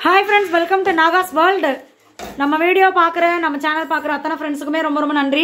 Hi friends welcome to Naga's world நம்ம வீடியோ பார்க்குற நம்ம சேனல் பார்க்குற அத்தனை ஃப்ரெண்ட்ஸுக்குமே ரொம்ப ரொம்ப நன்றி.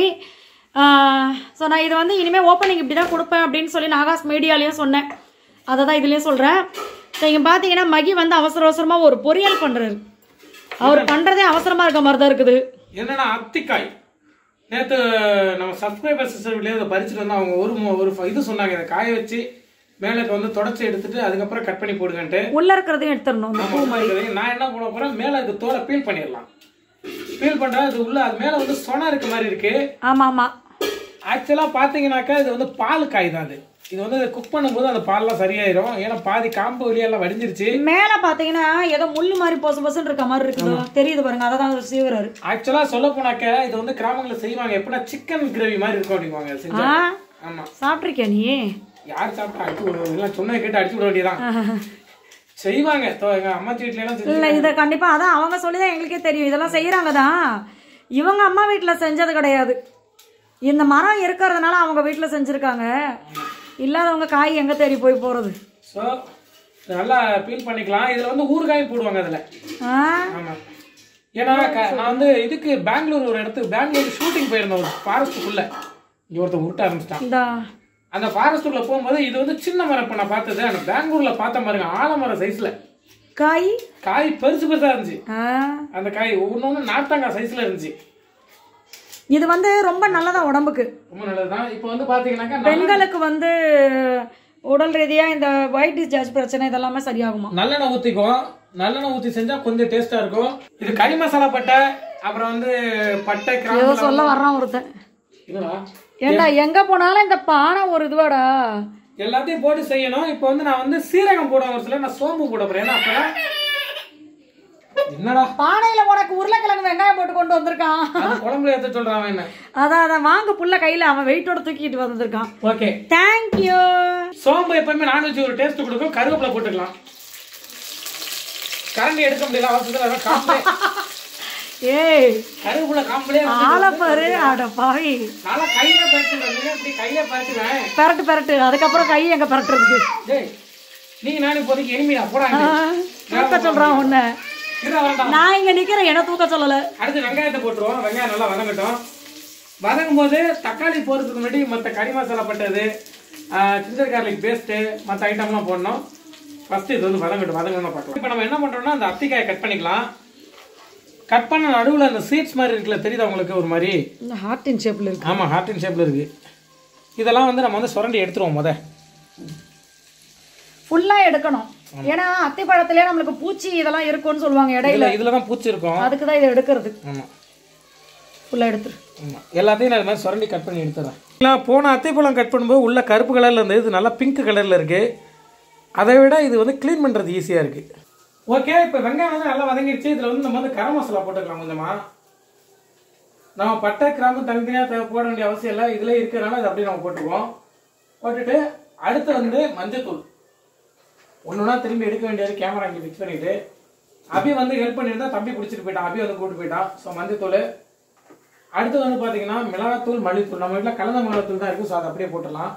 ஸோ நான் இது வந்து இனிமேல் ஓப்பனிங் இப்படி தான் கொடுப்பேன் அப்படின்னு சொல்லி நாகாஸ் மீடியாலையும் சொன்னேன். அதை தான் இதுலேயும் சொல்கிறேன். ஸோ இங்கே பார்த்தீங்கன்னா மகி வந்து அவசர அவசரமாக ஒரு பொரியல் பண்ணுறாரு. அவர் பண்ணுறதே அவசரமாக இருக்க மாதிரி தான் இருக்குது. என்னன்னா அத்திக்காய் நேற்று நம்ம சப்ஸ்கிரைபர்ஸ் வீட்லேயே பறிச்சுட்டு வந்தால் அவங்க ஒரு இது சொன்னாங்க, இதை காய வச்சு மேலே வந்து தொடச்சி எடுத்துட்டு அதுக்கப்புறம் கட் பண்ணி போடுங்கன்ட்டு. உள்ள இருக்கிறதையும் எடுத்துடணும். நான் என்ன பண்ண போறேன், மேலே அது தோலை பீல் பண்ணிடலாம். பீல் பண்றா அது உள்ள அது மேலே வந்து சொனா இருக்க மாதிரி இருக்கு. ஆமா ஆமா. ஆக்சுவலா பாத்தீங்கன்னாக்கா இது வந்து பால் காய் தான். இது வந்து குக் பண்ணும்போது அந்த பால்லாம் சரியாயிரும். ஏன்னா பாதி காம்பு வெளியெல்லாம் வடிஞ்சிருச்சு. மேல பாத்தீங்கன்னா ஏதோ முள்ளு மாதிரி பொசு இருக்க மாதிரி இருக்குது, தெரியுது பாருங்க. அதான் சீவராரு. ஆக்சுவலா சொல்ல போனாக்க இது வந்து கிராமங்களில் செய்வாங்க. எப்படின்னா சிக்கன் கிரேவி மாதிரி இருக்கும் அப்படிங்குவாங்க. ஆமா, சாப்பிட்ருக்கியா நீ? யார் சாப்பிட்டா அடிச்சு விடுவோம், எல்லாம் சொன்ன கேட்டு அடிச்சு விட வேண்டியதான். செய்வாங்க எங்க அம்மாச்சி வீட்டுல எல்லாம். இல்ல இதை கண்டிப்பா அதான் அவங்க சொல்லிதான் எங்களுக்கே தெரியும் இதெல்லாம் செய்யறாங்க தான். இவங்க அம்மா வீட்டுல செஞ்சது கிடையாது. இந்த மரம் இருக்கிறதுனால அவங்க வீட்டுல செஞ்சிருக்காங்க. இல்லாதவங்க காய் எங்க தேடி போய் போறது. ஸோ நல்லா பீல் பண்ணிக்கலாம். இதுல வந்து ஊறுகாயும் போடுவாங்க அதுல. ஆமா, ஏன்னா நான் வந்து இதுக்கு பெங்களூர் ஒரு இடத்துக்கு பெங்களூர் ஷூட்டிங் போயிருந்தேன். ஒரு ஃபாரஸ்ட்டுக்குள்ள இங்க ஒருத்தர் உருட்ட ஆரம்பிச்சிட்டான். அந்த ஃபாரஸ்ட்டுக்குள்ள போகும்போது இது வந்து சின்ன மரம். இப்போ நான் பார்த்தது அந்த பெங்களூர்ல பார்த்த பாருங்க, ஆலமரம் சைஸ்ல காய் பெருசு பெருசா இருந்துச்சு. அந்த காய் ஒவ்வொன்னு நார்த்தங்காய் சைஸ்ல இருந்துச்சு. இது வந்து ரொம்ப நல்லதா உடம்புக்கு, ரொம்ப நல்லதுதான். இப்போ வந்து பாத்தீங்கன்னாக்கா பெண்களுக்கு வந்து உடல் ரீதியா இந்த ஒயிட் டிஸ்சார்ஜ் பிரச்சனை இதெல்லாமே சரியாகுமா. நல்லெண்ணெய் ஊத்திக்கும். நல்லெண்ணெய் ஊத்தி செஞ்சா கொஞ்சம் டேஸ்டா இருக்கும். இது கறி மசாலா பட்டை, அப்புறம் வந்து பட்டை கிராம்பு சொல்ல வர்றான் ஒருத்தன். இதுவா ஏண்டா எங்க போனாலும் இந்த பானை ஒரு இதுவாடா, எல்லாத்தையும் போட்டு செய்யணும். இப்போ வந்து நான் வந்து சீரகம் போடுவேன், ஒரு சில நான் சோம்பு போட போறேன். ஏன்னா அப்பதான் என்னடா பானையில உனக்கு உருளைக்கிழங்கு வெங்காயம் போட்டு கொண்டு வந்திருக்கான். குழம்புல ஏத்த சொல்றான் என்ன. அதான் வாங்க புள்ள கையில அவன் வெயிட்டோட தூக்கிட்டு வந்திருக்கான். Okay, thank you. சோம்பு எப்பவுமே நான்வெஜ் ஒரு டேஸ்ட் கொடுக்கும். கருவேப்பிலை போட்டுக்கலாம். கரண்டி எடுக்க முடியல அவசரத்துல. ஏய் கருவேப்பிலை காம்பளே ஆள பாரு. அட பாவி, நல்லா கையில பரட்டுறேன். இப்படி கையில பரட்டுவேன். பரட்டு அதுக்கப்புறம் கை எங்க பரட்டுறதுக்கு. டேய் நீங்க நானும் இப்போதைக்கு எனிமிடா போடாங்க. தூக்க சொல்றான் உன்ன. நான் இங்க நிக்கிறேன், என்ன தூக்க சொல்லல. அடுத்து வெங்காயத்தை போட்டுருவோம். வெங்காயம் நல்லா வதங்கட்டும். வதங்கும் போது தக்காளி போடுறதுக்கு முன்னாடி மற்ற கறி மசாலா பட்டது, ஜிஞ்சர் கார்லிக் பேஸ்ட்டு, மற்ற ஐட்டம்லாம் போடணும். ஃபர்ஸ்ட் இது வந்து வதங்கட்டும். வதங்கணும் பார்க்கலாம். இப்போ நம்ம என்ன பண்றோம்னா அந்த அத்திக்காயை கட் பண்ணிக்கலாம். கட் பண்ண நடுவில் அந்த சீட்ஸ் மாதிரி இருக்குல்ல, தெரியுதா உங்களுக்கு? ஒரு மாதிரி ஹார்ட் இன் ஷேப்ல இருக்கு. ஆமா, ஹார்ட் இன் ஷேப்ல இருக்கு. இதெல்லாம் வந்து நம்ம வந்து சுரண்டி எடுத்துருவோம். ஃபுல்லா எடுக்கணும். ஏன்னா அத்தி பழத்திலே நம்மளுக்கு பூச்சி இதெல்லாம் இருக்கும்னு சொல்லுவாங்க. இடையில இதுல தான் பூச்சி இருக்கும். அதுக்கு தான் இதை எடுக்கிறது. ஆமா, ஃபுல்லா எடுத்துரு. ஆமா, எல்லாத்தையும் நான் மாதிரி சுரண்டி கட் பண்ணி எடுத்துறேன். போன அத்திப்பழம் கட் பண்ணும்போது உள்ள கருப்பு கலர்ல இருந்து இது நல்லா பிங்க் கலர்ல இருக்கு. அதை விட இது வந்து கிளீன் பண்றது ஈஸியா இருக்கு. ஓகே, இப்போ வெங்காயம் வந்து நல்லா வதங்கிடுச்சு. இதில் வந்து நம்ம வந்து கரம் மசாலா போட்டுக்கலாம் கொஞ்சமா. நம்ம பட்டை கிராம்பு தனித்தனியாக போட வேண்டிய அவசியம் இல்லை, இதில் இருக்கிறனால அது அப்படியே நம்ம போட்டுக்குவோம். போட்டுட்டு அடுத்து வந்து மஞ்சத்தூள் ஒன்றுனா திரும்பி எடுக்க வேண்டியது. கேமரா இங்கே ஃபிக்ஸ் பண்ணிட்டு அபி வந்து ஹெல்ப் பண்ணியிருந்தா தம்பி பிடிச்சிட்டு போயிட்டான். அபி வந்து கூப்பிட்டு போயிட்டான். ஸோ மஞ்சத்தூள். அடுத்து வந்து பார்த்தீங்கன்னா மிளகாத்தூள், மல்லித்தூள். நம்ம வீட்டில் கலந்த மிளகாத்தூள் தான் இருக்குது. ஸோ அதை அப்படியே போட்டுடலாம்.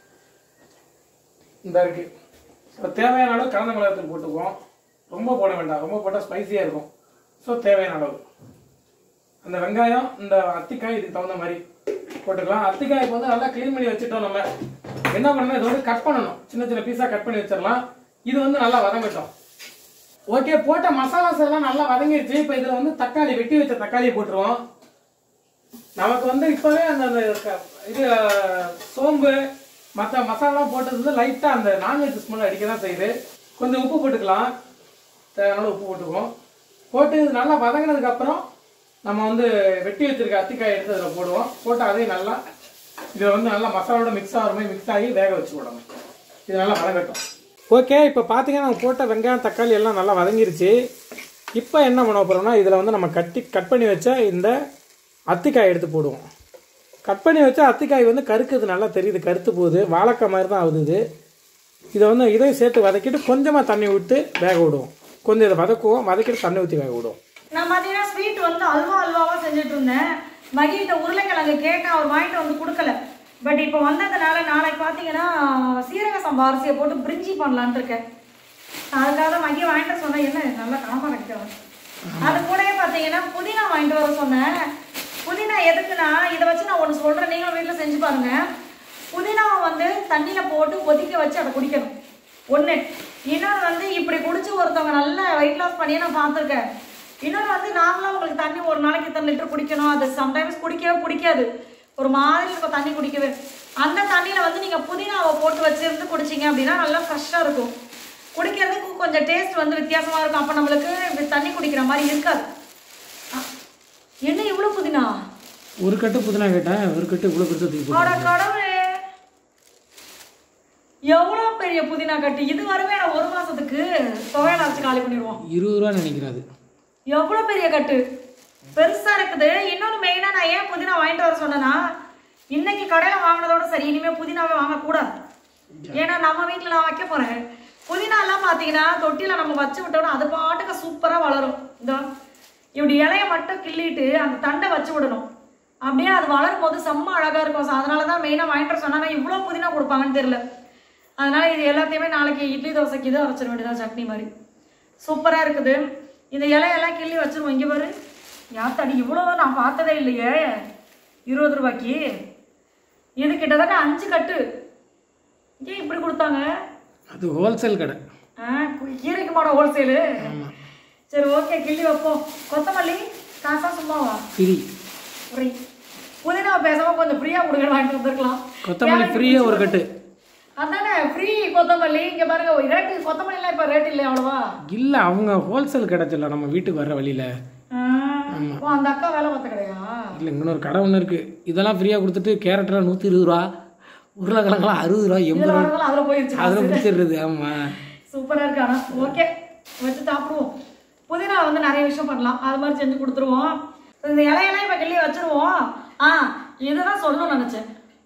இந்த இருக்கு. ஸோ தேவையான அளவு கலந்த மிளகாத்தூள் போட்டுக்குவோம். ரொம்ப போட வேண்டாம், ரொம்ப போட்டால் ஸ்பைசியாக இருக்கும். ஸோ தேவையான அளவு அந்த வெங்காயம், இந்த அத்திக்காய் இதுக்கு தகுந்த மாதிரி போட்டுக்கலாம். அத்திக்காய்க்கு வந்து நல்லா க்ளீன் பண்ணி வச்சுட்டோம். நம்ம என்ன பண்ணணும், இது வந்து கட் பண்ணணும். சின்ன சின்ன பீஸாக கட் பண்ணி வச்சிடலாம். இது வந்து நல்லா வதங்கட்டும். ஓகே, போட்ட மசாலாஸ் எல்லாம் நல்லா வதங்கிடுச்சு. இப்போ இதில் வந்து தக்காளி, வெட்டி வச்ச தக்காளியை போட்டுருவோம். நமக்கு வந்து இப்போவே அந்த இது சோம்பு மற்ற மசாலாலாம் போட்டது வந்து லைட்டாக அந்த நான்வெஜ் ஸ்மெல் அடிக்க தான் செய்யுது. கொஞ்சம் உப்பு போட்டுக்கலாம். தேவையான உப்பு போட்டுக்குவோம். போட்டு இது நல்லா வதங்கினதுக்கப்புறம் நம்ம வந்து வெட்டி வச்சிருக்க அத்திக்காய் எடுத்து அதில் போடுவோம். போட்டு அதையும் நல்லா இதில் வந்து நல்லா மசாலோட மிக்ஸ் ஆகிற மாதிரி மிக்ஸ் ஆகி வேக வச்சு விடணும். இது நல்லா வதங்கட்டும். ஓகே, இப்போ பார்த்தீங்கன்னா நம்ம போட்ட வெங்காயம் தக்காளி எல்லாம் நல்லா வதங்கிருச்சு. இப்போ என்ன பண்ண போகிறோம்னா இதில் வந்து நம்ம கட் பண்ணி வச்ச இந்த அத்திக்காய் எடுத்து போடுவோம். கட் பண்ணி வச்சா அத்திக்காய் வந்து கருக்குது, நல்லா தெரியுது, கருத்து போகுது. வாழைக்காய் மாதிரி தான் ஆகுது. இதை வந்து இதையும் சேர்த்து வதக்கிட்டு கொஞ்சமாக தண்ணி விட்டு வேக விடுவோம். கொஞ்சம் இதை வதக்குவோம். வதக்கிட்டு தண்ணி ஊற்றி வேக விடுவோம். நான் பார்த்தீங்கன்னா ஸ்வீட் வந்து அல்வாவா செஞ்சுட்டு இருந்தேன். மகிழ்ந்த உருளைக்கிழங்கு கேட்டேன், அவர் வாங்கிட்டு வந்து கொடுக்கல. பட் இப்போ வந்ததுனால நாளைக்கு பார்த்தீங்கன்னா சீரக சம்பா அரிசியை போட்டு பிரிஞ்சி பண்ணலான்ட்டு இருக்கேன். அதுக்காக மகிழ் வாங்கிட்டு சொன்னேன். என்ன நல்லா காமா நினைக்கிறேன். அது கூடவே பார்த்தீங்கன்னா புதினா வாங்கிட்டு வர சொன்னேன். புதினா எதுக்குன்னா இதை வச்சு நான் ஒன்று சொல்கிறேன், நீங்களும் வீட்டில் செஞ்சு பாருங்க. புதினாவை வந்து தண்ணியில் போட்டு கொதிக்க வச்சு அதை குடிக்கணும் ஒன்று. இன்னொன்று வந்து இப்படி குடிச்சு ஒருத்தவங்க நல்லா வெயிட் லாஸ் பண்ணியே நான் பார்த்துருக்கேன். இன்னொன்று வந்து நார்மலாக உங்களுக்கு தண்ணி ஒரு நாளைக்கு இத்தனை லிட்டர் குடிக்கணும், அது சம்டைம்ஸ் குடிக்கவே பிடிக்காது, ஒரு மாதிரி இருக்கும் தண்ணி குடிக்கவே. அந்த தண்ணியில் வந்து நீங்கள் புதினாவை போட்டு வச்சுருந்து குடிச்சிங்க அப்படின்னா நல்லா ஃப்ரெஷ்ஷாக இருக்கும். குடிக்கிறதுக்கு கொஞ்சம் டேஸ்ட் வந்து வித்தியாசமாக இருக்கும். அப்போ நம்மளுக்கு தண்ணி குடிக்கிற மாதிரி இருக்காது. என்ன இவ்வளோ புதினா? ஒரு கட்டு புதினா கேட்டேன், ஒரு கட்டு இவ்வளோ பெருசாக. கடவுளே, எவ்வளோ பெரிய புதினா கட்டு! இது வரவே நான் ஒரு மாசத்துக்கு துவையல் அரைச்சு காலி பண்ணிடுவோம். 20 ரூபா நினைக்கிறாது. எவ்வளோ பெரிய கட்டு, பெருசா இருக்குது. இன்னொன்று மெயினாக நான் ஏன் புதினா வாங்கிட்டு வர சொன்னேன்னா, இன்னைக்கு கடையில் வாங்கினதோட சரி இனிமேல் புதினாவே வாங்கக்கூடாது. ஏன்னா நம்ம வீட்டில் நான் வைக்க போறேன். புதினா எல்லாம் பார்த்தீங்கன்னா தொட்டியில் நம்ம வச்சு விட்டோம்னா அது பாட்டுக்கு சூப்பராக வளரும். இந்த இப்படி இலையை மட்டும் கிள்ளிட்டு அந்த தண்டை வச்சு விடணும். அப்படியே அது வளரும் போது செம்ம அழகாக இருக்கும். அதனால தான் மெயினாக வாங்கிட்டு வர சொன்னாங்க. இவ்வளோ புதினா கொடுப்பாங்கன்னு தெரியல. அதனால இது எல்லாத்தையுமே நாளைக்கு இட்லி தோசைக்கு இது அரைச்சிட வேண்டியதான், சட்னி மாதிரி. சூப்பராக இருக்குது. இந்த இலையெல்லாம் கிள்ளி வச்சிருவோம். இங்கே பாரு, யாத்தாடி இவ்வளோ நான் பார்த்ததே இல்லையே 20 ரூபாய்க்கு. இது கிட்டத்தட்ட 5 கட்டு. ஏன் இப்படி கொடுத்தாங்க? அது ஹோல்சேல் கடை. கீரைக்கு மாட ஹோல்சேலு. சரி ஓகே, கிள்ளி வைப்போம். கொத்தமல்லி காசா சும்மாவா? ஃப்ரீ. ஃப்ரீ. புதினா பேசாம கொஞ்சம் ஃப்ரீயாக கொடுக்க வாங்கிட்டு வந்துருக்கலாம். கொத்தமல்லி ஃப்ரீயாக ஒரு கட்டு. அதானே ஃப்ரீ கொத்தமல்லி. இங்கே பாருங்க, ரேட்டு கொத்தமல்லிலாம் இப்போ ரேட் இல்லை அவ்வளோவா? இல்லை, அவங்க ஹோல்சேல் கடை சொல்ல நம்ம வீட்டுக்கு வர வழியில். அந்த அக்கா வேலை பார்த்த கடையா? இல்லை, இன்னொரு கடை ஒன்று இருக்குது. இதெல்லாம் ஃப்ரீயாக கொடுத்துட்டு கேரட்டெல்லாம் 120 ரூபா, உருளைக்கிழங்கெல்லாம் 60 ரூபா, 80 ரூபா, அதில் போயிடுச்சு. அதில் முடிச்சிடுறது. ஆமாம், சூப்பராக இருக்கு. ஆனால் ஓகே, வச்சு சாப்பிடுவோம். புதினா வந்து நிறைய விஷயம் பண்ணலாம், அது மாதிரி செஞ்சு கொடுத்துருவோம். இந்த இலையெல்லாம் இப்போ கிள்ளி வச்சுருவோம். இதுதான் சொல்லணும்னு நினச்சேன்.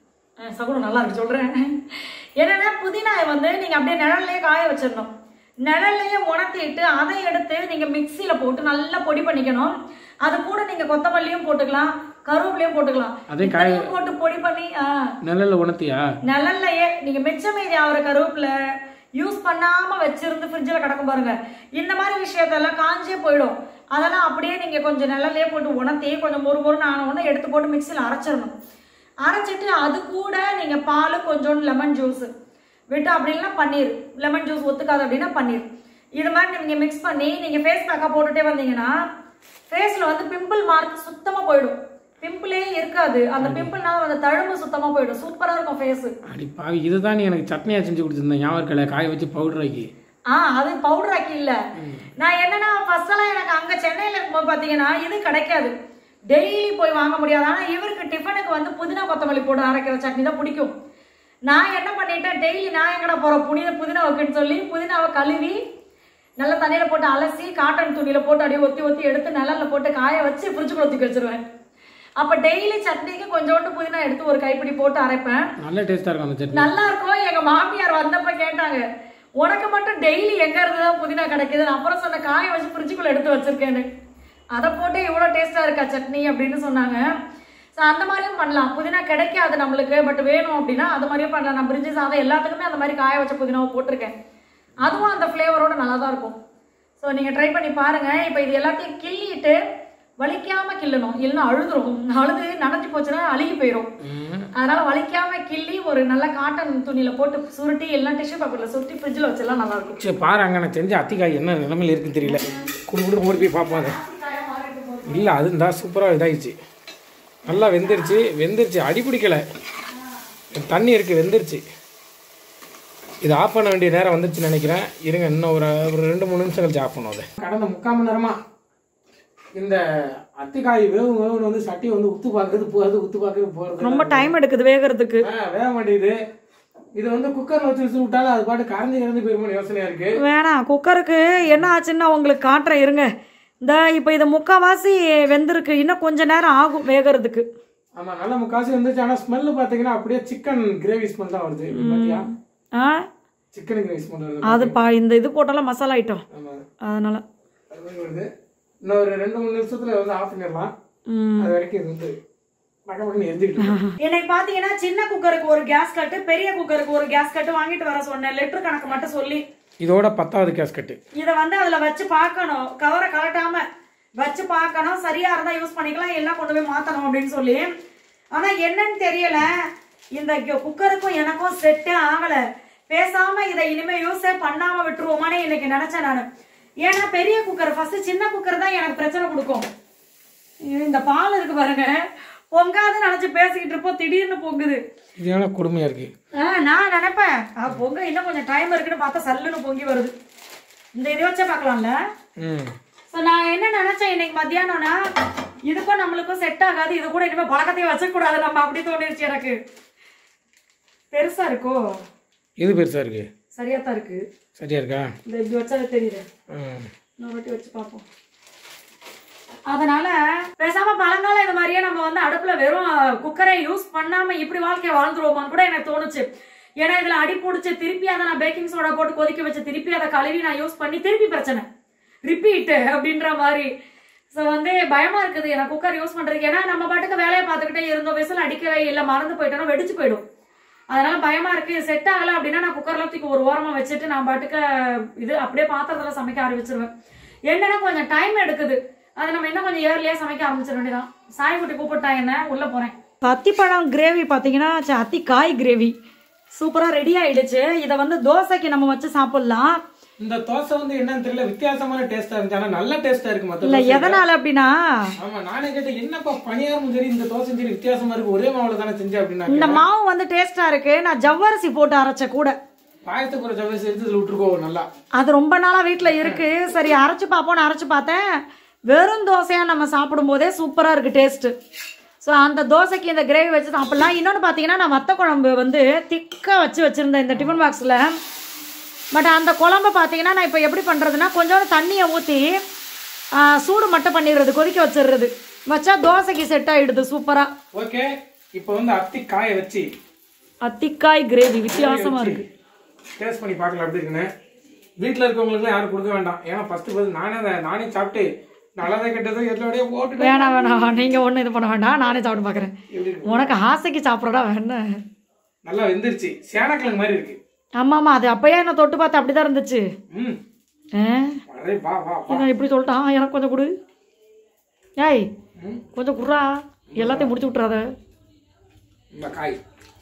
சகுனம் நல்லா இருக்கு சொல்கிறேன். என்னென்னா புதினாயை வந்து நீங்கள் அப்படியே நிழல்லையே காய வச்சிடணும். நிழல்லையே உணர்த்திட்டு அதை எடுத்து நீங்கள் மிக்சியில் போட்டு நல்லா பொடி பண்ணிக்கணும். அது கூட நீங்கள் கொத்தமல்லியும் போட்டுக்கலாம், கருவேப்பிலையும் போட்டுக்கலாம். அதையும் போட்டு பொடி பண்ணி நிழல்ல உணர்த்தியா? நிழல்லையே நீங்கள் மிச்சம் மீதி ஆகிற கருவேப்பிலை யூஸ் பண்ணாமல் வச்சிருந்து ஃப்ரிட்ஜில் கிடக்கும் பாருங்க. இந்த மாதிரி விஷயத்தெல்லாம் காஞ்சே போயிடும். அதெல்லாம் அப்படியே நீங்கள் கொஞ்சம் நிழல்லையே போட்டு உணர்த்தி கொஞ்சம் மொறுமொறுன்னு ஆன உடனே எடுத்து போட்டு மிக்சியில் அரைச்சிடணும். அரைச்சிட்டு அது கூட நீங்கள் பால் கொஞ்சோண்டு லெமன் ஜூஸ் விட்டு, அப்படி இல்லைன்னா பன்னீர், லெமன் ஜூஸ் ஒத்துக்காது அப்படின்னா பன்னீர், இது மாதிரி நீங்கள் மிக்ஸ் பண்ணி நீங்கள் ஃபேஸ் பேக்காக போட்டுகிட்டே வந்தீங்கன்னா ஃபேஸில் வந்து பிம்பிள் மார்க் சுத்தமாக போயிடும். பிம்பிளே இருக்காது. அந்த பிம்பிள்னால அந்த தழும்பு சுத்தமாக போயிடும். சூப்பராக இருக்கும் ஃபேஸு. அடிப்பா, இதுதான் நீ எனக்கு சட்னியாக செஞ்சு கொடுத்துருந்தேன் ஞாபகம் இருக்கல, காய வச்சு பவுடர் ஆக்கி. அது பவுடர் ஆக்கி இல்லை. நான் என்னன்னா ஃபர்ஸ்டெல்லாம் எனக்கு அங்கே சென்னையில் இருக்கும்போது பார்த்தீங்கன்னா இது கிடைக்காது, டெய்லி போய் வாங்க முடியாது. ஆனால் இவருக்கு டிஃபனுக்கு வந்து புதினா கொத்தமல்லி போட்டு அரைக்கிற சட்னி தான் பிடிக்கும். நான் என்ன பண்ணிட்டேன், டெய்லி நான் எங்கடா போகிறேன் புதினா வைக்கன்னு சொல்லி புதினாவை கழுவி நல்லா தண்ணியில் போட்டு அலசி காட்டன் துணியில் போட்டு அப்படியே ஒத்தி ஒத்தி எடுத்து நிழலில் போட்டு காய வச்சு ஃப்ரிட்ஜுக்குள்ள தூக்கி வச்சிருவேன். அப்போ டெய்லி சட்னிக்கு கொஞ்சோண்டு புதினா எடுத்து ஒரு கைப்பிடி போட்டு அரைப்பேன். நல்ல டேஸ்ட்டாக இருக்கும் அந்த சட்னி. நல்லா இருக்கும். எங்கள் மாமியார் வந்தப்போ கேட்டாங்க, உனக்கு மட்டும் டெய்லி எங்கே இருந்து தான் புதினா கிடைக்குது? அப்புறம் சொன்ன காய வச்சு ஃப்ரிட்ஜுக்குள்ளே எடுத்து வச்சிருக்கேன்னு. அதை போட்டு இவ்வளோ டேஸ்ட்டாக இருக்கா சட்னி அப்படின்னு சொன்னாங்க. ஸோ அந்த மாதிரியும் பண்ணலாம். புதினா கிடைக்காது நம்மளுக்கு, பட் வேணும் அப்படின்னா அது மாதிரியும் பண்ணலாம். நான் பிரிஞ்சு சாதம் எல்லாத்துக்குமே அந்த மாதிரி காய வச்ச புதினாவை போட்டிருக்கேன். அதுவும் அந்த ஃப்ளேவரோட நல்லா தான் இருக்கும். ஸோ நீங்கள் ட்ரை பண்ணி பாருங்கள். இப்போ இது எல்லாத்தையும் கிள்ளிட்டு வலிக்காமல் கிள்ளணும், இல்லைன்னா அழுதுரும். அழுது நனைஞ்சு போச்சுன்னா அழுகி போயிடும். அதனால் வலிக்காமல் கிள்ளி ஒரு நல்ல காட்டன் துணியில் போட்டு சுருட்டி எல்லாம் டிஷ்யூ பேப்பரில் சுருட்டி ஃப்ரிட்ஜில் வச்செல்லாம் நல்லாயிருக்கும். சரி பாரு, அங்கே நான் செஞ்ச அத்திக்காய் என்ன நிலைமையில் இருக்குன்னு தெரியல. குடு ஓடி போய் பார்ப்போம். அதை இல்லை, அது இருந்தா சூப்பராக இதாகிடுச்சு, நல்லா வெந்துருச்சு, அடி பிடிக்கலை, தண்ணி இருக்குது, வெந்துருச்சு. இது ஆஃப் பண்ண வேண்டிய நேரம் வந்துருச்சுன்னு நினைக்கிறேன். இருங்க, இன்னும் ஒரு 2-3 நிமிஷம் கழிச்சு ஆஃப் பண்ணுவோம். அதை கடந்த 3/4 மணி நேரமாக இந்த அத்திக்காய் வேவுன்னு வந்து சட்டி வந்து உத்து பார்க்குறது ரொம்ப டைம் எடுக்குது வேகிறதுக்கு. வேக மாட்டேங்குது. இது வந்து குக்கரில் வச்சு விசில் விட்டாலும் அது பாட்டு கரைஞ்சி போயிருமோன்னு யோசனையாக இருக்குது. வேணாம், குக்கருக்கு என்ன ஆச்சுன்னா உங்களுக்கு காட்டுறேன் இருங்க. இந்த இப்போ இது 3/4வாசி வெந்திருக்கு, இன்னும் கொஞ்ச நேரம் ஆகும் வேகிறதுக்கு. ஆமாம், நல்ல 3/4 வந்துச்சு. ஆனால் ஸ்மெல்லு பார்த்தீங்கன்னா அப்படியே சிக்கன் கிரேவி ஸ்மெல் தான் வருது. சிக்கன் கிரேவி ஸ்மெல் வருது. அதுப்பா இந்த இது போட்டாலும் மசாலா ஐட்டம், அதனால வருது. இன்னும் ஒரு 2-3 நிமிஷத்துல வந்து ஆஃப் பண்ணிடலாம். அது வரைக்கும் இது வந்து எனக்கு பாத்தீங்கன்னா சின்ன குக்கருக்கு ஒரு கேஸ் கட்டு, பெரிய குக்கருக்கு ஒரு கேஸ் கட்டு வாங்கிட்டு வர சொன்னேன், லிட்டர் கணக்கு மட்டும் சொல்லி. இதோட 10வது கேஸ் கட்டு. இதை வந்து அதுல வச்சு பார்க்கணும், கவரை கலட்டாம வச்சு பார்க்கணும், சரியா இருந்தா யூஸ் பண்ணிக்கலாம், எல்லாம் கொண்டு போய் மாத்தணும் அப்படின்னு சொல்லி. ஆனா என்னன்னு தெரியல, இந்த குக்கருக்கும் எனக்கும் செட்டே ஆகல. பேசாம இதை இனிமே யூஸே பண்ணாம விட்டுருவோமானே இன்னைக்கு நினைச்சேன் நானு. ஏன்னா பெரிய குக்கர் ஃபர்ஸ்ட், சின்ன குக்கர் தான் எனக்கு பிரச்சனை கொடுக்கும். இந்த பால் இருக்கு பாருங்க, பொங்காதுன்னு நினைச்சு பேசிக்கிட்டு இருப்போம், திடீர்னு பொங்குது. இது கொடுமையா இருக்கு. நான் நினைப்பேன் பொங்க இன்னும் கொஞ்சம் டைம் இருக்குன்னு பார்த்தா சல்லுன்னு பொங்கி வருது. இந்த இதை வச்சே பார்க்கலாம்ல. நான் என்ன நினைச்சேன் இன்னைக்கு மத்தியானம்னா, இதுக்கும் நம்மளுக்கும் செட் ஆகாது, இது கூட இனிமே பழக்கத்தையும் வச்சக்கூடாது நம்ம, அப்படி தோணிருச்சு எனக்கு. பெருசா இருக்கோ? இது பெருசா இருக்கு. சரியா தான் இருக்கு. சரியா இருக்கா? இந்த இப்படி வச்சாலே தெரியுது. நான் ரொட்டி வச்சு பார்ப்போம். அதனால பேசாம பழங்காலம் இந்த மாதிரியே நம்ம வந்து அடுப்புல வெறும் குக்கரை யூஸ் பண்ணாம இப்படி வாழ்க்கைய வாழ்ந்துருவோமான்னு கூட எனக்கு தோணுச்சு. ஏன்னா இதுல அடி பிடிச்சி திருப்பி அதை நான் பேக்கிங் சோடா போட்டு கொதிக்க வச்சு திருப்பி அதை கழுவி நான் யூஸ் பண்ணி திருப்பி பிரச்சனை ரிப்பீட் அப்படின்ற மாதிரி. ஸோ வந்து பயமா இருக்குது எனக்கு குக்கர் யூஸ் பண்றதுக்கு. ஏன்னா நம்ம பாட்டுக்கு வேலையை பார்த்துக்கிட்டே இருந்தோம், விசில் அடிக்கவே இல்லை, மறந்து போயிட்டோம்னா வெடிச்சு போயிடும். அதனால பயமா இருக்கு. செட் ஆகல அப்படின்னா நான் குக்கர்ல தூக்கி ஒரு ஓரமா வச்சுட்டு நான் பாட்டுக்கு இது அப்படியே பாத்திரத்துல சமைக்க ஆரம்பிச்சிருவேன். என்னன்னா கொஞ்சம் டைம் எடுக்குது, அதை நம்ம இன்னும் கொஞ்சம் ஏர்லியா சமைக்க ஆரம்பிச்சிட வேண்டியதான். சாய்குட்டி கூப்பிட்டா என்ன உள்ள போறேன். அத்திப்பழம் கிரேவி பாத்தீங்கன்னா அத்திக்காய் கிரேவி சூப்பரா ரெடி ஆயிடுச்சு. இதை வந்து தோசைக்கு நம்ம வச்சு சாப்பிடலாம். இந்த தோசை வந்து என்னன்னு தெரியல, வித்தியாசமான டேஸ்டா இருந்துச்சு. ஆனா நல்ல டேஸ்டா இருக்கு. மத்த இல்ல எதனால அப்படின்னா, ஆமா நானே கேட்டேன் என்னப்பா பணியாரமும் சரி இந்த தோசையும் சரி வித்தியாசமா இருக்கு, ஒரே மாவுல தானே செஞ்சேன் அப்படின்னா. இந்த மாவு வந்து டேஸ்டா இருக்கு. நான் ஜவ்வரிசி போட்டு அரைச்ச கூட பாயத்துக்கு ஒரு ஜவ்வரிசி எடுத்து விட்டுருக்கோம் நல்லா. அது ரொம்ப நாளா வீட்டுல இருக்கு. சரி அரைச்சு பார்ப்போம்னு அரைச்சு பார்த்தேன். வெறும் தோசையா நம்ம சாப்பிடும் போதே சூப்பரா இருக்கு டேஸ்ட். ஸோ அந்த தோசைக்கு இந்த கிரேவி வச்சு சாப்பிடலாம். இன்னொன்று பார்த்தீங்கன்னா நான் வத்த குழம்பு வந்து திக்காக வச்சுருந்தேன் இந்த டிஃபன் பாக்ஸில். பட் அந்த குழம்பு பார்த்தீங்கன்னா நான் இப்போ எப்படி பண்ணுறதுன்னா, கொஞ்சோண்டு தண்ணியை ஊற்றி சூடு மட்டும் பண்ணிடுறது, கொதிக்க வச்சிடுறது. வச்சா தோசைக்கு செட் ஆகிடுது சூப்பராக. ஓகே, இப்போ வந்து அத்திக்காயை வச்சு அத்திக்காய் கிரேவி வித்தியாசமாக இருக்குது. டேஸ்ட் பண்ணி பார்க்கலாம் எப்படி இருக்குன்னு. வீட்டில் இருக்கவங்களுக்குலாம் யாரும் கொடுக்க வேண்டாம். ஏன்னா ஃபஸ்ட்டு நானே சாப்பிட்டு நல்லதை கெட்டது எல்லோடய போட்டு வேணாம் நீங்கள் ஒன்றும் இது பண்ண வேண்டாம், நானே சாப்பிட்டு பார்க்குறேன். உனக்கு ஆசைக்கு சாப்பிட்றடா வேணும். நல்லா வெந்துருச்சு, சேனக்கிழங்கு மாதிரி இருக்கு. ஆமாம் அது அப்பயே என்ன தொட்டு பார்த்து அப்படி தான் இருந்துச்சு. இப்படி சொல்லிட்டான், எனக்கு கொஞ்சம் கொடு. ஏய் கொஞ்சம் குடுறா, எல்லாத்தையும் முடிச்சு விட்டுறாத. இந்த காய்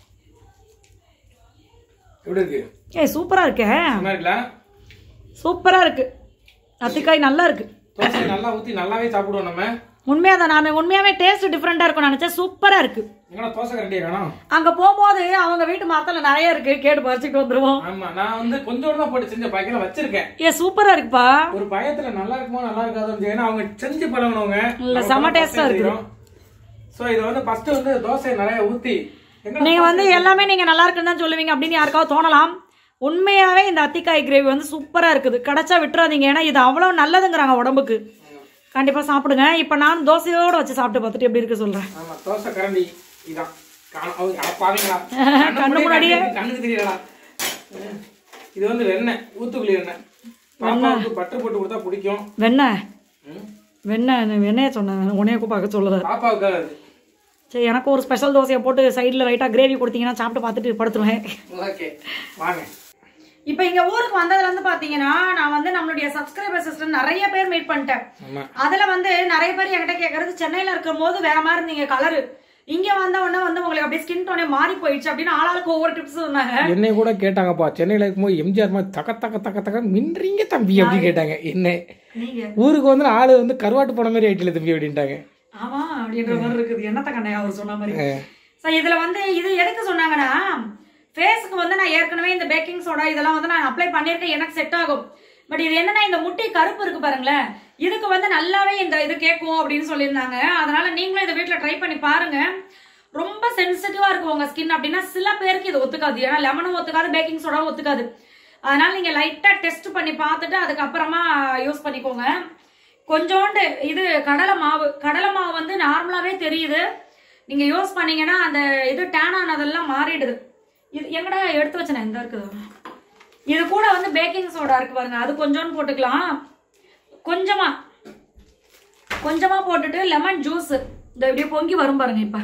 எப்படி இருக்கு? ஏய் சூப்பராக இருக்கே, சூப்பராக இருக்கு. அத்திக்காய் நல்லா இருக்கு. தோசை நல்லா ஊற்றி நல்லாவே சாப்பிடுவோம் நம்ம. உண்மையாக தான், நான் உண்மையாகவே டேஸ்ட் டிஃப்ரெண்டாக இருக்கும்னு நினச்சேன். சூப்பராக இருக்கு. தோசை கரண்டியா காணோம்? அங்கே போகும்போது அவங்க வீட்டு மரத்தில் நிறைய இருக்கு, கேட்டு பறிச்சுட்டு வந்துருவோம். ஆமா, நான் வந்து கொஞ்சோடு தான் போட்டு செஞ்ச பாக்கெட்ல வச்சிருக்கேன். சூப்பராக இருக்குப்பா. ஒரு பயத்துல நல்லா இருக்குமோ நல்லா இருக்காது, ஏன்னா அவங்க செஞ்சு பழகினவங்க. இல்லை செம்ம டேஸ்டாக இருக்கு. ஸோ இதை வந்து ஃபர்ஸ்ட் வந்து தோசையை நிறைய ஊற்றி நீங்க வந்து எல்லாமே நீங்க நல்லா இருக்குன்னு தான் சொல்லுவீங்க அப்படின்னு யாருக்காவது தோணலாம். உண்மையாவே இந்த அத்திக்காய் கிரேவி வந்து சூப்பரா இருக்குது. கிடைச்சா விட்டுறாதீங்க, ஏன்னா இது அவ்வளவு நல்லதுங்கிறாங்க உடம்புக்கு. கண்டிப்பா சாப்பிடுங்க. இப்ப நான் தோசையோட வச்சு சாப்பிட்டு பார்த்துட்டு எப்படி இருக்கு சொல்றேன். தோசை கரண்டி இதான் கண்ணு முன்னாடியே கண்ணுக்கு தெரியலடா. இது வந்து வெண்ணெய், ஊத்துக்குள்ளி வெண்ணெய். பாப்பாவுக்கு பட்டர் போட்டு கொடுத்தா பிடிக்கும். வெண்ணெய் வெண்ணெய சொன்னேன், உனையக்கும் பார்க்க சொல்லல. பாப்பாவுக்காக சரி, எனக்கு ஒரு ஸ்பெஷல் தோசையை போட்டு சைடில் லைட்டாக கிரேவி கொடுத்தீங்கன்னா சாப்பிட்டு பார்த்துட்டு படுத்துருவேன். ஓகே வாங்க. இப்போ இங்க ஊருக்கு வந்ததுல இருந்து பாத்தீங்கன்னா நான் வந்து நம்மளுடைய சப்ஸ்கிரைபர் சிஸ்டம் நிறைய பேர் மீட் பண்ணிட்டேன். அதுல வந்து நிறைய பேர் என்கிட்ட கேட்கறது, சென்னையில இருக்கும் போது வேற மாதிரி இருந்தீங்க கலரு, இங்க வந்த உடனே வந்து உங்களுக்கு அப்படியே ஸ்கின் டோனே மாறி போயிடுச்சு அப்படின்னு ஆளாளுக்கு ஒவ்வொரு டிப்ஸ் சொன்னாங்க. என்னை கூட கேட்டாங்கப்பா, சென்னையில இருக்கும்போது எம்ஜிஆர் மாதிரி தக்க தக்க தக்க தக்க மின்றீங்க தம்பி அப்படின்னு கேட்டாங்க. என்ன ஊருக்கு வந்து ஆளு வந்து கருவாட்டு போன மாதிரி ஆயிட்டில தம்பி அப்படின்ட்டாங்க. ஆமா அப்படின்ற மாதிரி இருக்குது. என்னத்த கண்ணையா அவர் சொன்ன மாதிரி. இதுல வந்து இது எதுக்கு சொன்னாங்கன்னா, ஃபேஸ்க்கு வந்து நான் ஏற்கனவே இந்த பேக்கிங் சோடா இதெல்லாம் வந்து நான் அப்ளை பண்ணிருக்கேன், எனக்கு செட் ஆகும். பட் இது என்னன்னா இந்த முட்டை கருப்பு இருக்கு பாருங்களேன், இதுக்கு வந்து நல்லாவே இந்த இது கேட்கும் அப்படின்னு சொல்லியிருந்தாங்க. அதனால நீங்களும் இதை வீட்டுல ட்ரை பண்ணி பாருங்க. ரொம்ப சென்சிட்டிவா இருக்கும் உங்க ஸ்கின் அப்படின்னா சில பேருக்கு இது ஒத்துக்காது. ஏன்னா லெமனும் ஒத்துக்காது, பேக்கிங் சோடாவும் ஒத்துக்காது. அதனால நீங்க லைட்டா டெஸ்ட் பண்ணி பார்த்துட்டு அதுக்கப்புறமா யூஸ் பண்ணிக்கோங்க. கொஞ்சோண்டு இது கடலை மாவு வந்து நார்மலாவே தெரியுது, நீங்க யூஸ் பண்ணீங்கன்னா அந்த இது டேன் ஆனதெல்லாம் மாறிடுது. இது எங்கடா எடுத்து வச்சேன், இந்த இருக்குது. இது கூட வந்து பேக்கிங் சோடா இருக்கு பாருங்க, அது கொஞ்சோன்னு போட்டுக்கலாம். கொஞ்சமா போட்டுட்டு லெமன் ஜூஸ் இந்த இப்படியே பொங்கி வரும் பாருங்க. இப்ப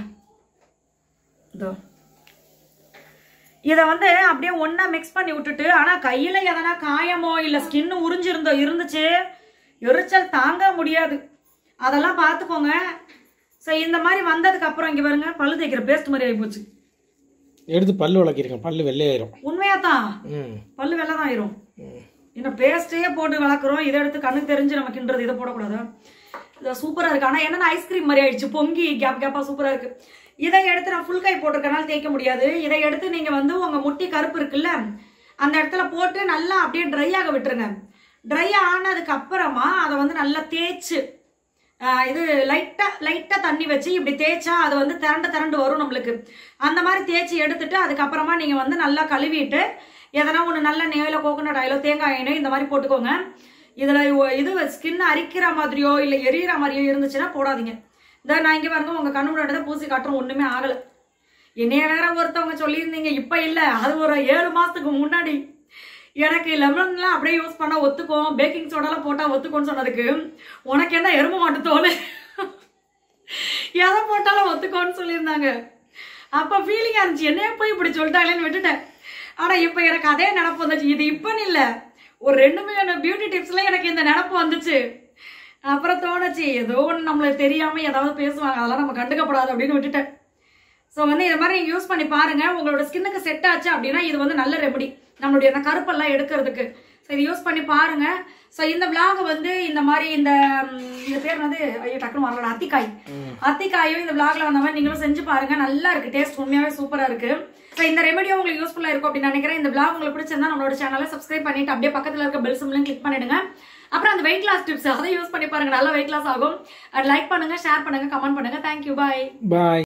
இதை வந்து அப்படியே ஒன்னா மிக்ஸ் பண்ணி விட்டுட்டு, ஆனா கையில எதனா காயமோ இல்ல ஸ்கின் உறிஞ்சிருந்தோ இருந்துச்சு, எரிச்சல் தாங்க முடியாது. அதெல்லாம் பார்த்துக்கோங்க. ஸோ இந்த மாதிரி வந்ததுக்கு அப்புறம் இங்கே பாருங்க, பல்லு தேய்க்கிற பேஸ்ட் மாதிரி ஆகி போச்சு. எடுத்து பல்லு விளக்கிருக்கேன், பல்லு வெள்ளையாயிரும். உண்மையா தான், பல்லு வெள்ளை தான் ஆயிரும். இந்த பேஸ்டே போட்டு வளர்க்குறோம், இதை எடுத்து கண்ணுக்கு தெரிஞ்சு நம்ம கிண்டுறது, இதை போடக்கூடாது. இது சூப்பராக இருக்கு. ஆனால் என்னென்ன ஐஸ்கிரீம் மாதிரி ஆயிடுச்சு, பொங்கி கேப் கேப்பாக சூப்பராக இருக்கு. இதை எடுத்து நான் ஃபுல் கை போட்டிருக்கனால தேய்க்க முடியாது. இதை எடுத்து நீங்கள் வந்து உங்கள் முட்டி கருப்பு இருக்குல்ல, அந்த இடத்துல போட்டு நல்லா அப்படியே ட்ரை ஆக விட்டுருங்க. ட்ரை ஆனதுக்கு அப்புறமா அதை வந்து நல்லா தேய்ச்சு, இது லைட்டாக தண்ணி வச்சு இப்படி தேய்ச்சா அது வந்து திரண்டு வரும் நம்மளுக்கு. அந்த மாதிரி தேய்ச்சி எடுத்துட்டு அதுக்கப்புறமா நீங்கள் வந்து நல்லா கழுவிட்டு எதனா ஒன்று நல்ல நெய்யில் கோகோனட் ஆயிலோ தேங்காய் எண்ணெயோ இந்த மாதிரி போட்டுக்கோங்க. இதில் இது ஸ்கின் அரிக்கிற மாதிரியோ இல்லை எரியிற மாதிரியோ இருந்துச்சுன்னா போடாதீங்க. இந்த நான் இங்கே பாருங்க, உங்கள் கண்ணு முன்னாடி பூசி காட்டுறோம், ஒன்றுமே ஆகலை. என்னைய வேற ஒருத்தவங்க சொல்லியிருந்தீங்க, இப்போ இல்லை, அது ஒரு 7 மாதத்துக்கு முன்னாடி எனக்கு லெமன்லாம் அப்படியே யூஸ் பண்ணால் ஒத்துக்கும், பேக்கிங் சோடாலாம் போட்டால் ஒத்துக்கும்னு சொன்னதுக்கு, உனக்கு என்ன எறும்பு மாட்டு தோல், எதை போட்டாலும் ஒத்துக்கோன்னு சொல்லியிருந்தாங்க. அப்போ ஃபீலிங்காக இருந்துச்சு, என்னைய போய் இப்படி சொல்லிட்டாங்களேன்னு விட்டுட்டேன். ஆனால் இப்போ எனக்கு அதே நினப்பு வந்துச்சு. இது இப்போன்னு இல்லை, ஒரு 2 மில்லியன் பியூட்டி டிப்ஸ்ல எனக்கு இந்த நினப்பு வந்துச்சு. அப்புறம் தோணுச்சு, ஏதோ ஒன்று நம்மளுக்கு தெரியாமல் ஏதாவது பேசுவாங்க, அதெல்லாம் நம்ம கண்டுக்கப்படாது அப்படின்னு விட்டுட்டேன். ஸோ வந்து இது மாதிரி நீங்கள் யூஸ் பண்ணி பாருங்க, உங்களோட ஸ்கின்னுக்கு செட் ஆச்சு அப்படின்னா இது வந்து நல்ல ரெமடி நம்மளுடைய அந்த கருப்பெல்லாம் எடுக்கிறதுக்கு. ஸோ இது யூஸ் பண்ணி பாருங்க. ஸோ இந்த விளாக் வந்து இந்த மாதிரி இந்த பேர் வந்து டக்குனு வரல, அத்திக்காயும் இந்த விளாக்ல வந்த மாதிரி நீங்களும் செஞ்சு பாருங்க. நல்லா இருக்கு, டேஸ்ட் உண்மையாவே சூப்பரா இருக்கு. ஸோ இந்த ரெமடியோ உங்களுக்கு யூஸ்ஃபுல்லா இருக்கும் அப்படின்னு நினைக்கிறேன். இந்த விளாக் உங்களுக்கு பிடிச்சிருந்தா நம்மளோட சேனலை சப்ஸ்கிரைப் பண்ணிட்டு அப்படியே பக்கத்தில் இருக்க பெல் சிம்லையும் கிளிக் பண்ணிடுங்க. அப்புறம் அந்த வெயிட் லாஸ் டிப்ஸ் அதை யூஸ் பண்ணி பாருங்க, நல்லா வெயிட் லாஸ் ஆகும். லைக் பண்ணுங்க, ஷேர் பண்ணுங்க, கமெண்ட் பண்ணுங்க. தேங்க்யூ, பாய்.